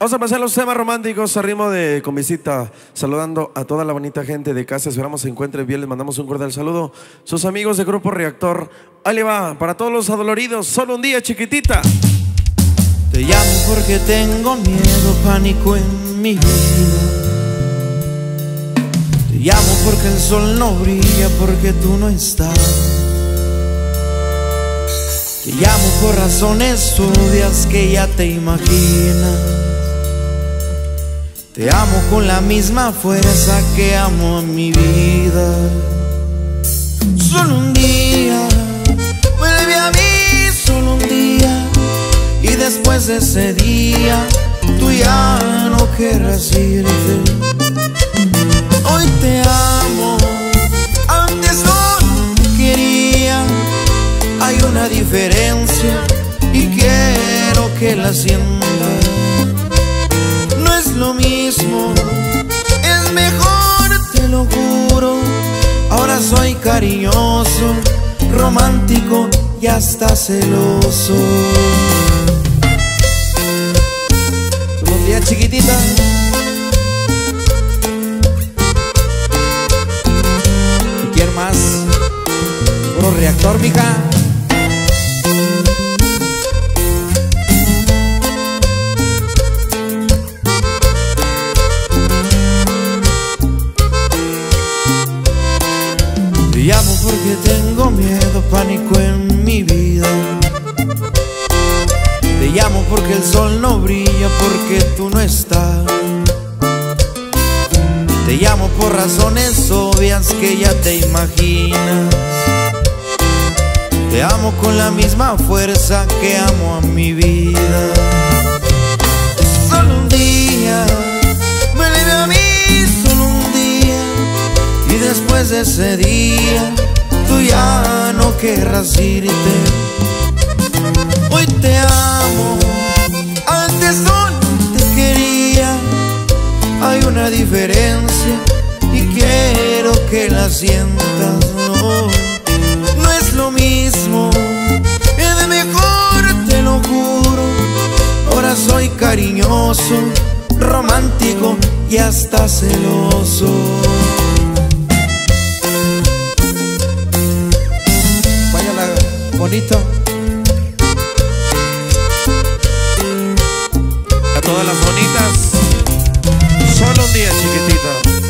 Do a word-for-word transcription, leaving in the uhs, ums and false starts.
Vamos a pasar los temas románticos a ritmo de con visita, saludando a toda la bonita gente de casa. Esperamos se encuentren bien, les mandamos un cordial saludo. Sus amigos de Grupo Reactor. Ahí le va, para todos los adoloridos, solo un día, chiquitita. Te llamo porque tengo miedo, pánico en mi vida. Te llamo porque el sol no brilla, porque tú no estás. Te llamo por razones obvias que ya te imaginas. Te amo con la misma fuerza que amo a mi vida. Solo un día, vuelve a mí, solo un día. Y después de ese día, tú ya no querrás irte. Hoy te amo, antes no te quería. Hay una diferencia y quiero que la sientas. No es lo mismo, es mejor, te lo juro. Ahora soy cariñoso, romántico y hasta celoso. Solo un día, chiquitita. ¿Y quién más? Puro Reactor, mija. Te llamo porque tengo miedo, pánico en mi vida. Te llamo porque el sol no brilla, porque tú no estás. Te llamo por razones obvias que ya te imaginas. Te amo con la misma fuerza que amo a mi vida. Solo un día, vuelve a mí, solo un día. Y después de ese día, tú ya no querrás irte. Hoy te amo, antes no te quería. Hay una diferencia y quiero que la sientas. No, no es lo mismo, es mejor, te lo juro. Ahora soy cariñoso, romántico y hasta celoso. Bonito. A todas las bonitas, solo un día, chiquitita.